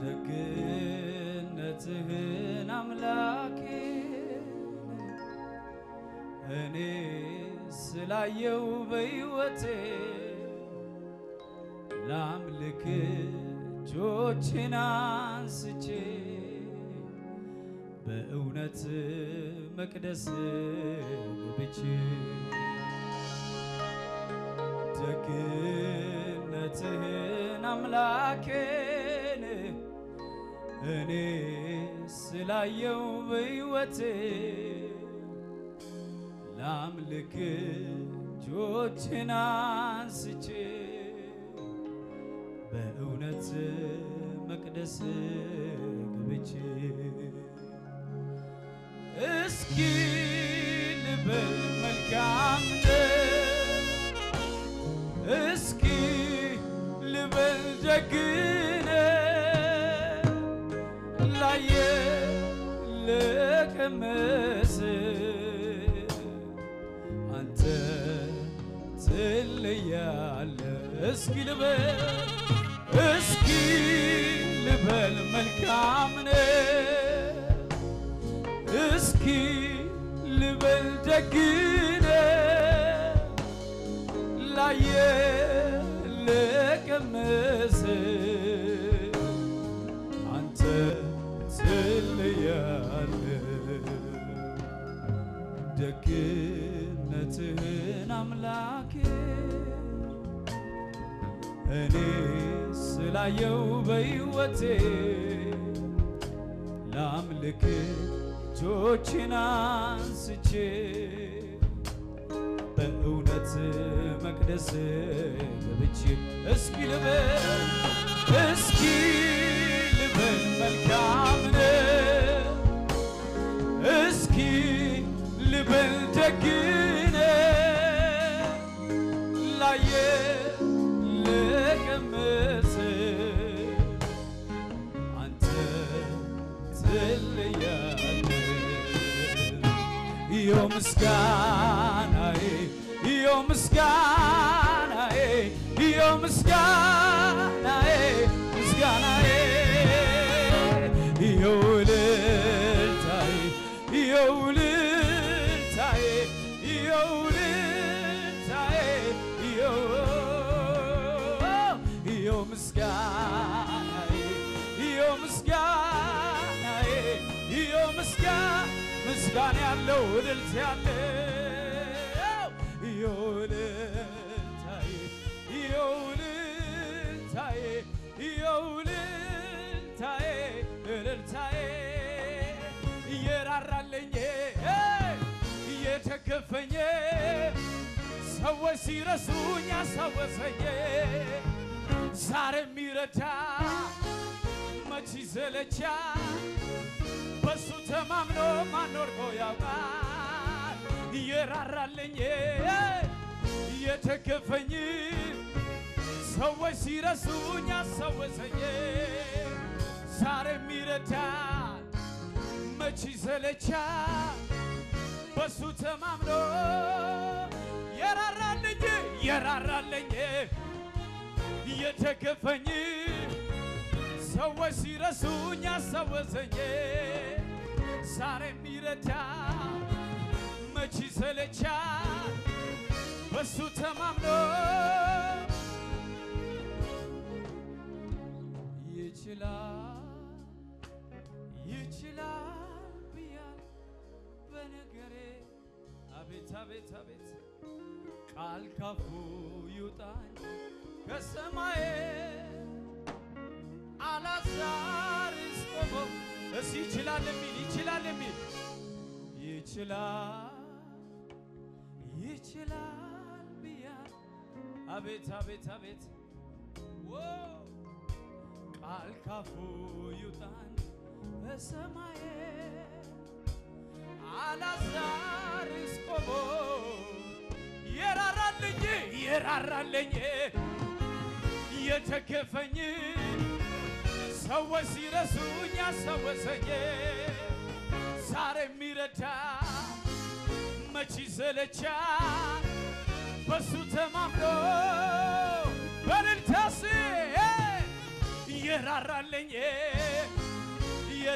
ደግነትህን አምላኬ እኔ ስላየው በሕይወቴ ላምልክ እጆቼን አንስቼ በእውነት መቅደስ ገብቼ ደግነትህን አምላኬን እኔ ስላየው በሕይወቴ ላምልክ እጆቼን አንስቼ በእውነት መቅደስ ገብቼ እስኪ ልበል መልካም እስኪ ልበል ደግ ላየ ለቀመሰ አንተ ትለያለህ እስኪ ልበል መልካም እስኪ ልበል ደግ ላየ ለቀመሰ አንተ ትለያለህ ደግነትህን አምላኬ እኔ ስላየው በሕይወቴ ላምልክ እጆቼን አንስቼ በእውነት መቅደስ ገብቼ እስኪ ልበል መልካም እስኪ ልበል ደግ ላየ ለቀመሰ አንተ ትለያለህ ዮ ምስጋናዬ ዮ ምስጋናዬ ዮ ምስጋናዬ ምስጋናዬ ዮ እልልታዬ ዮ እልልታዬ ዮ እልልታዬ ዮ ምስጋናዬ ዮ ምስጋናዬ ዮ ምስጋና ያለው እልልታ ያለው ዮ እልልታዬ ዮ እልልታዬ ዮ እልልታዬ እልልታዬ እየራራልኝ እየተከፈኝ ሰዎች ሲረሱኝ አስታወሰኝ ዛሬ የሚረዳ መች ይሰለቻል በሱ ተማምኖ ማኖርኮ ያውቃል እየራራልኝ እየተከፈኝ ሰዎች ሲረሱኝ አስታወሰኝ ዛሬ የሚረዳ መች ይሰለቻል በሱ ተማምኖ የራራልኝ እየተከፈኝ ሰዎች ሲረሱኝ አስታወሰኝ ዛሬ የሚረዳ መች ይሰለቻል በሱ ተማምኖ ይችላል ብያል በነገሬ አቤት አቤት አቤት ቃል ካፉ ይውጣኝ ከሰማይ አላዛርስ ቆሞ እስ ይችላል የሚል ይችላል ብያል አቤት አቤት አቤት ቃል ካፉ ይውጣኝ ከሰማይ አላዛርስ ቆሞ የራራልኝ የተከፈኝ ሰዎች ሲረሱኝ አስታወሰኝ ዛሬ የሚረዳ መች ይሰለቻል በሱ ተማምኖ በልልታስ የራራልኝ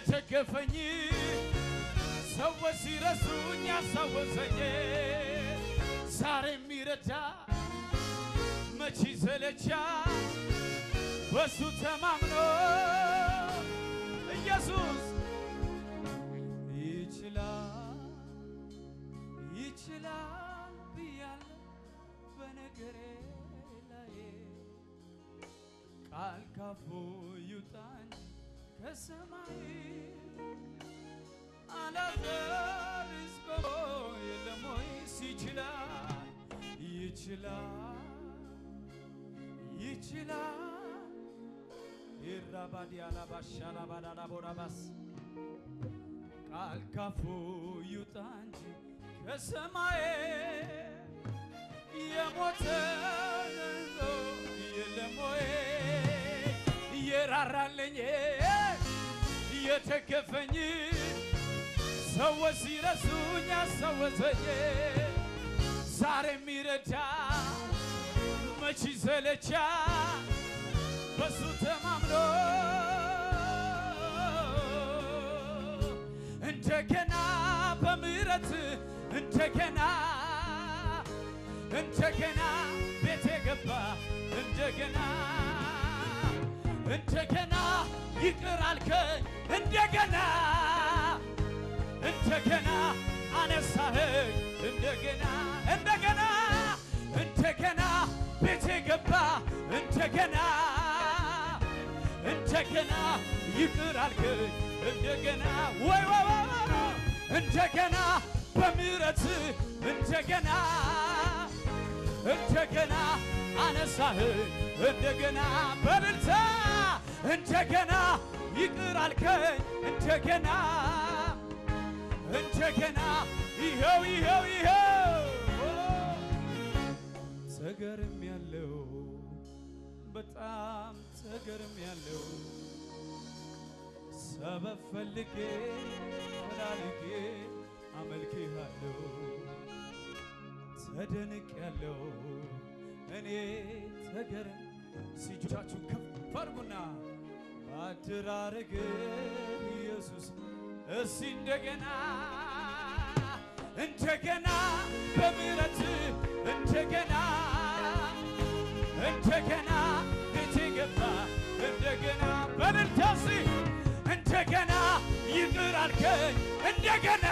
የደገፈኝ ሰዎች ሲረሱኝ ያሳወሰኝ ዛሬ የሚረዳ መች ይሰለቻል በሱ ተማምኖ ኢየሱስ ይችላል ብያለሁ በነገሬ ላይ ቃል ካፉ ይውጣ እንጂ ከሰማይ አላዘርስ የለም ወይስ ይችላል ይራባዲያላ ባሻላ ባዳላ ቦራባስ ቃል ካፉ ይውጣ እንጂ ከሰማይ የሞተ የለም ወይ የራራልኝ የተከፈኝ ሰዎች ሲረሱኝ ያሳወሰኝ ዛሬ የሚረዳ መች ይሰለቻል በሱ ተማምኖ እንደገና በምህረት እንደገና ቤቴ ገባ እንደገና ይቅር አልከኝ እንደገና አነሳኸኝ እንደገና ቤቴ ገባ እንደገና ይቅር አልከኝ እንደገና ወይ እንደገና በምህረት እንደገና አነሳኸኝ እንደገና በእልልታ እንደገና ይቅር አልከኝ እንደገና ይኸው ተገርም ያለው በጣም ተገርም ያለው ሰበብ ፈልጌ ፈላልጌ አመልክሃለሁ ተደንቅ ያለው እኔ ተገርም ሲጆቻችሁ ከፍ አድርጉና አድራረገ ኢየሱስ እስቲ እንደገና በምህረት እንደገና ቤቴ ገባ እንደገና በልልታሲ እንደገና ይቅር አልከኝ እንደገና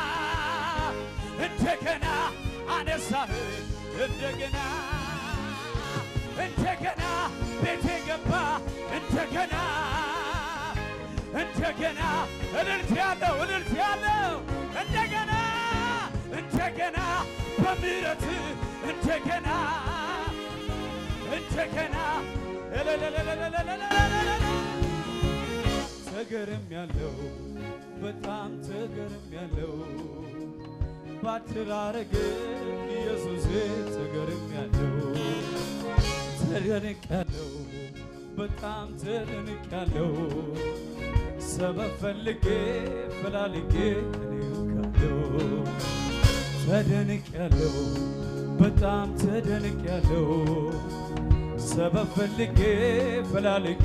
አነሳኸኝ እንደገና ቤቴ ገባ እንደገና እልልት ያለው እንደገና በምህረት እንደገና ተገርም ያለው በጣም ተገርም ያለው ባትራረገ ኢየሱስ ተገርም ያለው ተደንቅ ያለው በጣም ተደንቅ ያለው ሰበብ ፈልጌ ፈላልጌ እኔው ተደንቅ ያለው በጣም ተደንቅ ያለው ሰበብ ፈልጌ ፈላልጌ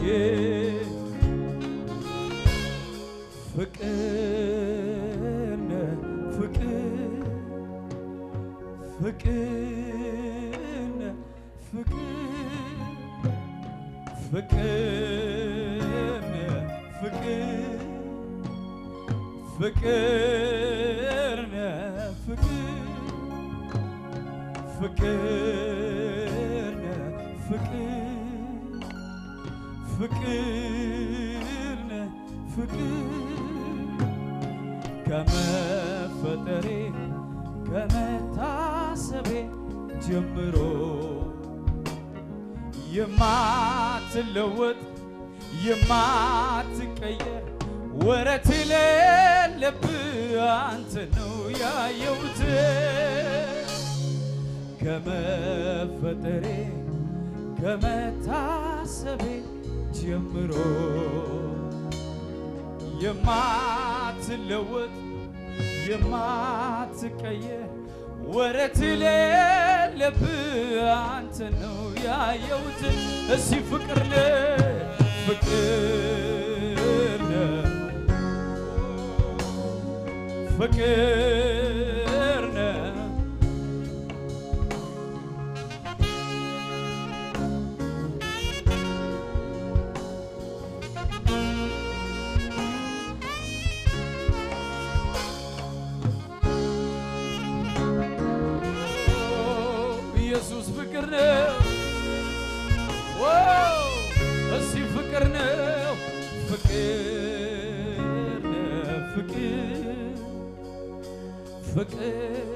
ከመፈጠሬ ከመታሰቤ ጀምሮ የማትለወጥ የማትቀየር ወረት የሌለብህ አንተ ነው ያየሁት ከመፈጠሬ ከመታሰቤ ጀምሮ የማትለወጥ የማትቀየር ወረት የሌለብህ አንተ ነው ያየሁት እስቲ ፍቅር ነህ ፍቅር ነው ኢየሱስ ፍቅር ነው እሲ ፍቅር ነው ፍቅር ነው ፍቅር